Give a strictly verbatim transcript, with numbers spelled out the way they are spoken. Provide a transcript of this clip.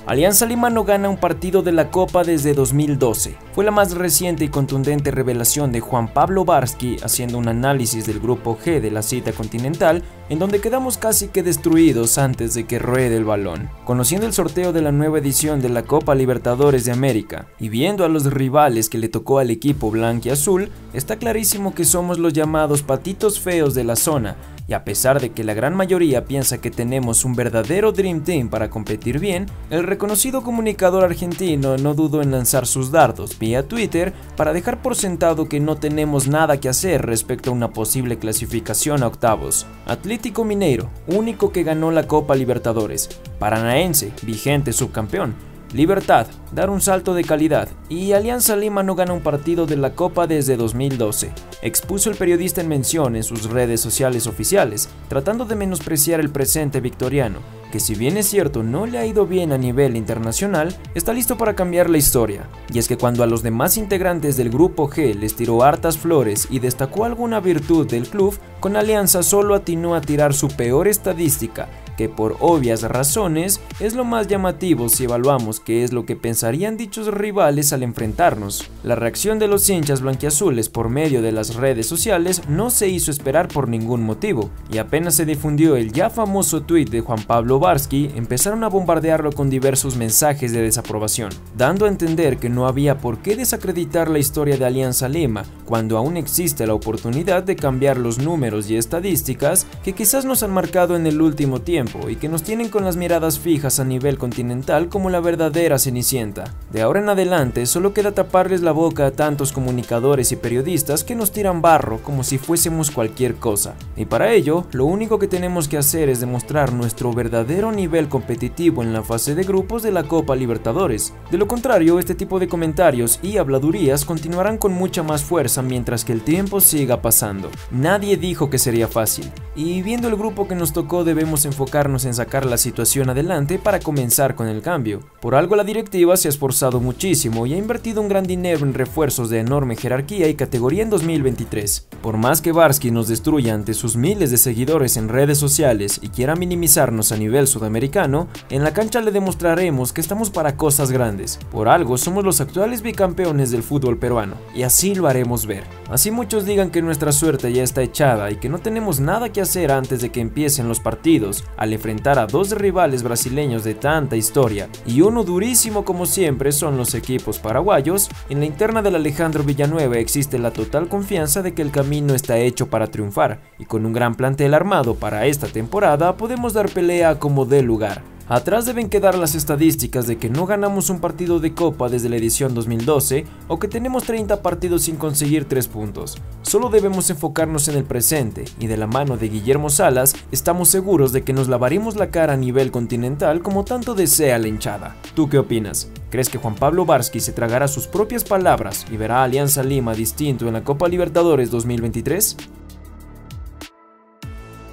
Alianza Lima no gana un partido de la Copa desde dos mil doce. Fue la más reciente y contundente revelación de Juan Pablo Varsky haciendo un análisis del grupo G de la cita continental, en donde quedamos casi que destruidos antes de que ruede el balón. Conociendo el sorteo de la nueva edición de la Copa Libertadores de América y viendo a los rivales que le tocó al equipo blanquiazul, está clarísimo que somos los llamados patitos feos de la zona. Y a pesar de que la gran mayoría piensa que tenemos un verdadero Dream Team para competir bien, el reconocido comunicador argentino no dudó en lanzar sus dardos vía Twitter para dejar por sentado que no tenemos nada que hacer respecto a una posible clasificación a octavos. Atlético Mineiro, único que ganó la Copa Libertadores. Paranaense, vigente subcampeón. Libertad, dar un salto de calidad, y Alianza Lima no gana un partido de la Copa desde dos mil doce, expuso el periodista en mención en sus redes sociales oficiales, tratando de menospreciar el presente victoriano, que si bien es cierto no le ha ido bien a nivel internacional, está listo para cambiar la historia. Y es que cuando a los demás integrantes del grupo G les tiró hartas flores y destacó alguna virtud del club, con Alianza solo atinó a tirar su peor estadística, que por obvias razones es lo más llamativo si evaluamos qué es lo que pensarían dichos rivales al enfrentarnos. La reacción de los hinchas blanquiazules por medio de las redes sociales no se hizo esperar por ningún motivo, y apenas se difundió el ya famoso tuit de Juan Pablo Varsky, empezaron a bombardearlo con diversos mensajes de desaprobación, dando a entender que no había por qué desacreditar la historia de Alianza Lima, cuando aún existe la oportunidad de cambiar los números y estadísticas que quizás nos han marcado en el último tiempo y que nos tienen con las miradas fijas a nivel continental como la verdadera cenicienta. De ahora en adelante solo queda taparles la boca a tantos comunicadores y periodistas que nos tiran barro como si fuésemos cualquier cosa, y para ello lo único que tenemos que hacer es demostrar nuestro verdadero nivel competitivo en la fase de grupos de la Copa Libertadores. De lo contrario, este tipo de comentarios y habladurías continuarán con mucha más fuerza mientras que el tiempo siga pasando. Nadie dijo que sería fácil, y viendo el grupo que nos tocó debemos enfocarnos en sacar la situación adelante para comenzar con el cambio. Por algo la directiva se ha esforzado muchísimo y ha invertido un gran dinero en refuerzos de enorme jerarquía y categoría en dos mil veintitrés. Por más que Varsky nos destruya ante sus miles de seguidores en redes sociales y quiera minimizarnos a nivel sudamericano, en la cancha le demostraremos que estamos para cosas grandes. Por algo somos los actuales bicampeones del fútbol peruano, y así lo haremos ver. Así muchos digan que nuestra suerte ya está echada y que no tenemos nada que hacer antes de que empiecen los partidos, al enfrentar a dos rivales brasileños de tanta historia, y uno durísimo como siempre son los equipos paraguayos, en la interna del Alejandro Villanueva existe la total confianza de que el camino está hecho para triunfar, y con un gran plantel armado para esta temporada podemos dar pelea como dé lugar. Atrás deben quedar las estadísticas de que no ganamos un partido de Copa desde la edición dos mil doce o que tenemos treinta partidos sin conseguir tres puntos. Solo debemos enfocarnos en el presente y de la mano de Guillermo Salas estamos seguros de que nos lavaremos la cara a nivel continental como tanto desea la hinchada. ¿Tú qué opinas? ¿Crees que Juan Pablo Varsky se tragará sus propias palabras y verá a Alianza Lima distinto en la Copa Libertadores dos mil veintitrés?